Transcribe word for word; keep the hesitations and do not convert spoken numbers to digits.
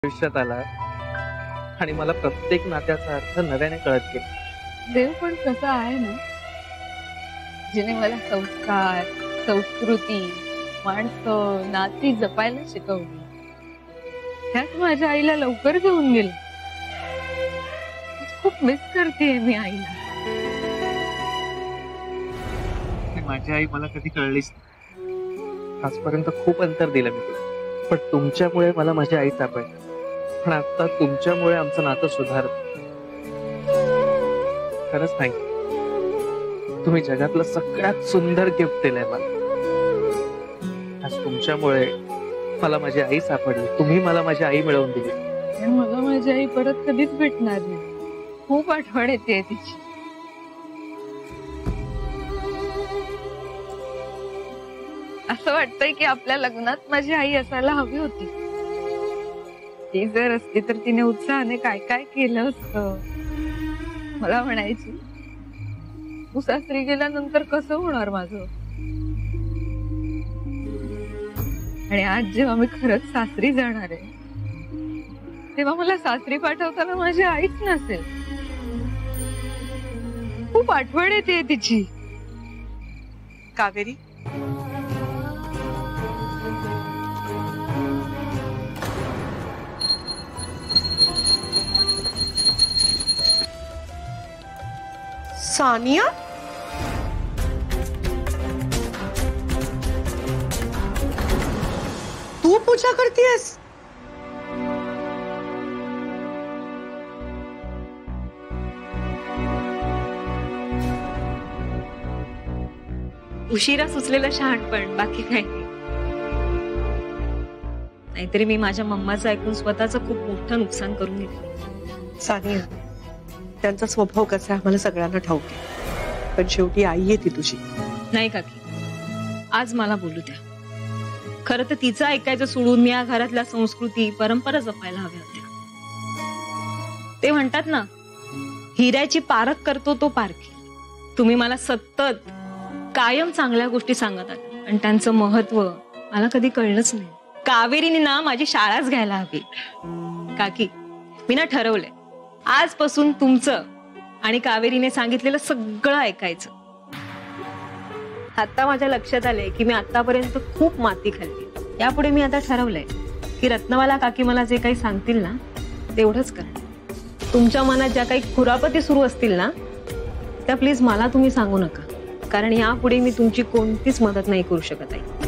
आयुष्यात आला आणि मला प्रत्येक नात्याचा अर्थ नव्याने कळत गेला। देव पण कसा आहे ना, जिने मला संस्कार, संस्कृती, माणसं, नाती जपायला शिकवली। त्यात माझ्या आईला लवकर घेऊन गेलं। खूप मिस करते मी आईला। माझी आई मला कधी कळलीच नाही। आजपर्यंत खूप अंतर दिलं मी तुला, पण तुमच्यामुळे मला माझी आई सापडली। पण आता तुमच्यामुळे आमचं नातं सुधारत। खरंच थँक्यू, तुम्ही जगातलं सगळ्यात सुंदर गिफ्ट दिलंय मला। आज तुमच्यामुळे मला माझी आई सापडली, तुम्ही मला माझी आई मिळवून दिली। पण मला माझी आई परत कधीच भेटणार नाही। खूप आठवण येते तिची। असं वाटतंय की आपल्या लग्नात माझी आई असायला हवी होती। ती जर असती तर तिने उत्साहाने काय काय केलं असतं। मला म्हणायची, तू सासरी गेल्यानंतर कसं होणार माझं। आणि आज जेव्हा मी खरंच सासरी जाणार आहे, तेव्हा मला सासरी पाठवताना माझी आईच नसेल। खूप आठवण येते तिची। कावेरी, सानिया, तू पूजा करतीयस? उशिरा सुचलेलं शहाणपण, बाकी काही नाही। नाहीतरी मी माझ्या मम्माचं ऐकून स्वतःचं खूप मोठं नुकसान करून घेतलं। सानिया, त्यांचा स्वभाव कसा आम्हाला सगळ्यांना ठाऊक आहे, पण शेवटी आई आहे ती तुझी। नाही काकी, आज मला बोलू द्या। खरं तर तिचं ऐकायचं सोडून मी या घरातल्या संस्कृती, परंपरा जपायला हव्या होत्या। ते म्हणतात ना, हिऱ्याची पारख करतो तो पारखी। तुम्ही मला सतत कायम चांगल्या गोष्टी सांगत आहात आणि त्यांचं महत्व मला कधी कळलंच नाही। कावेरीने ना माझी शाळाच घ्यायला हवी। काकी, मी ना ठरवलंय, आजपासून तुमचं आणि कावेरीने सांगितलेलं सगळं ऐकायचं। आता माझ्या लक्षात आलंय की मी आतापर्यंत खूप माती खाल्ली। यापुढे मी आता ठरवलंय की रत्नवाला काकी मला जे काही सांगतील ना, तेवढंच करणार। तुमच्या मनात ज्या काही खुरापती सुरू असतील ना, त्या प्लीज मला तुम्ही सांगू नका, कारण यापुढे मी तुमची कोणतीच मदत नाही करू शकत आहे।